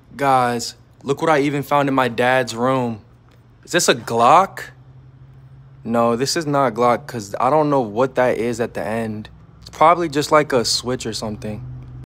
Guys, look what I even found in my dad's room. Is this a Glock? No, this is not a Glock because I don't know what that is at the end. It's probably just like a switch or something.